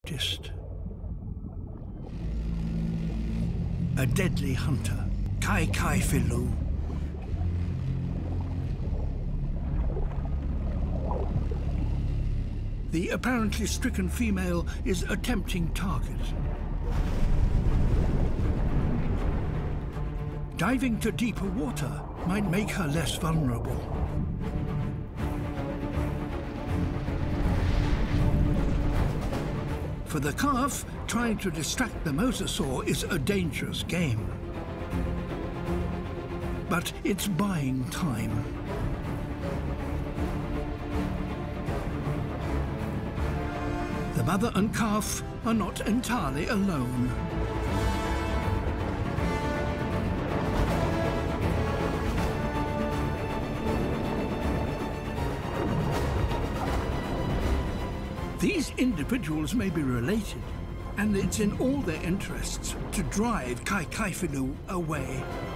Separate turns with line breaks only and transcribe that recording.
A deadly hunter, kaikaifilu. The apparently stricken female is a tempting target. Diving to deeper water might make her less vulnerable. For the calf, trying to distract the mosasaur is a dangerous game. But it's buying time. The mother and calf are not entirely alone. These individuals may be related, and it's in all their interests to drive kaikaifilu away.